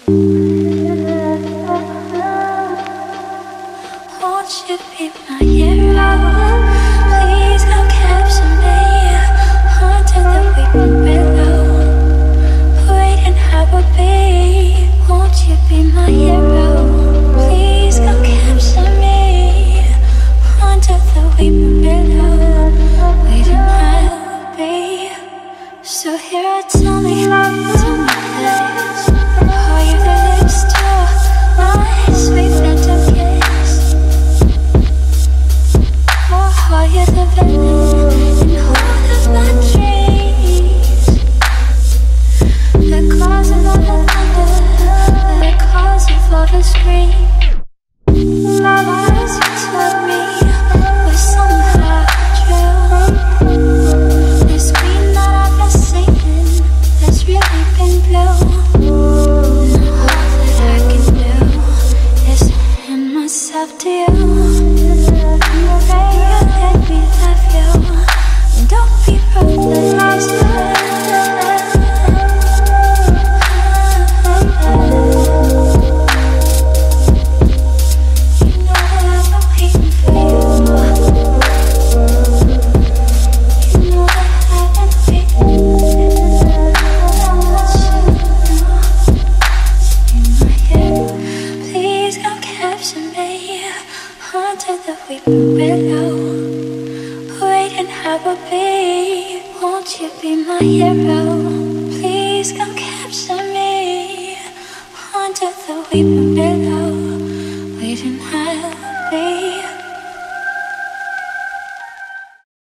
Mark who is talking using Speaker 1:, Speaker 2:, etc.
Speaker 1: Won't you be my hero? Please come capture me under the weeping willow. Wait and I will be. Won't you be my hero? Please come capture me under the weeping willow. Wait and I will be. So here, tell me please, are you the lips to my sweet phantom kiss? Or are you the villain in all of my dreams? The cause of all the thunder, the cause of all the scream. My words you told me were somehow true. The scream that I've been singing has really been blue. And all that I can do is hand myself to you. Pray you let me love you. Don't be ruthless. Under the weeping willow, wait and I will be. Won't you be my hero? Please come capture me under the weeping willow.